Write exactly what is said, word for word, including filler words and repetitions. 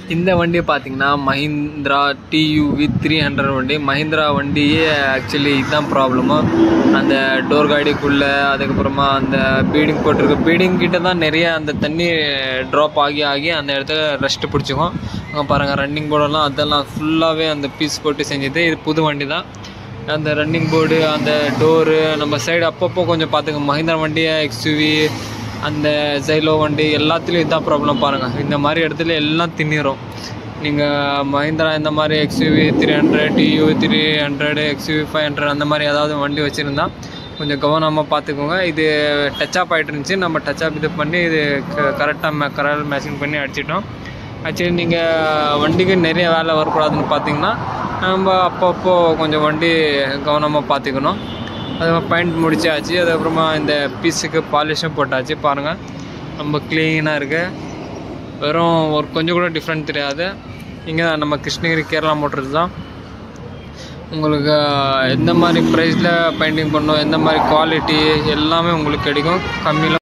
இந்த வண்டி பார்த்தீங்கன்னா மஹிந்திரா டியூவி த்ரீ ஹண்ட்ரட் வண்டி. மஹிந்திரா வண்டியே ஆக்சுவலி இதுதான் ப்ராப்ளமோ, அந்த டோர் காடிக்குள்ளே, அதுக்கப்புறமா அந்த பீடிங் போட்டிருக்கு, பீடிங் கிட்ட தான் நிறைய அந்த தண்ணி ட்ராப் ஆகி ஆகி அந்த இடத்துல ரெஸ்ட்டு பிடிச்சிக்கும். அங்கே பாருங்கள் ரன்னிங் போர்டெல்லாம் அதெல்லாம் ஃபுல்லாகவே அந்த பீஸ் போட்டு செஞ்சது. இது புது வண்டி தான். அந்த ரன்னிங் போர்டு, அந்த டோரு, நம்ம சைடு அப்பப்போ கொஞ்சம் பார்த்துங்க. மஹிந்திரா வண்டியை எக்ஸ்யூவி, அந்த ஜைலோ வண்டி எல்லாத்துலேயும் இதுதான் ப்ராப்ளம் பாருங்கள். இந்த மாதிரி இடத்துல எல்லாம் தின்னிடும். நீங்கள் மஹிந்திரா இந்த மாதிரி எக்ஸ்யூவி த்ரீ ஹண்ட்ரட் டியூ three hundred XUV five hundred அந்த மாதிரி ஏதாவது வண்டி வச்சுருந்தா கொஞ்சம் கவனமாக பார்த்துக்கோங்க. இது டச் அப் ஆகிட்டு இருந்துச்சு, நம்ம டச் அப் இது பண்ணி இது கரெக்டாக மே கரெக்டாக மேட்சிங் பண்ணி அடிச்சிட்டோம். ஆக்சுவலி நீங்கள் வண்டிக்கு நிறைய வேலை வரக்கூடாதுன்னு பார்த்தீங்கன்னா நம்ம அப்பப்போ கொஞ்சம் வண்டி கவனமாக பார்த்துக்கணும். அது பெயிண்ட் முடிச்சாச்சு. அதுக்கப்புறமா இந்த பீஸுக்கு பாலிஷும் போட்டாச்சு. பாருங்கள் ரொம்ப க்ளீனாக இருக்குது. வெறும் ஒரு கொஞ்சம் கூட டிஃப்ரெண்ட் தெரியாது. இங்கே நம்ம கிருஷ்ணகிரி கேரளா மோட்டர்ஸ் தான். உங்களுக்கு எந்த மாதிரி ப்ரைஸில் பெயிண்டிங் பண்ணணும், எந்த மாதிரி குவாலிட்டி எல்லாமே உங்களுக்கு கிடைக்கும். கம்மியில்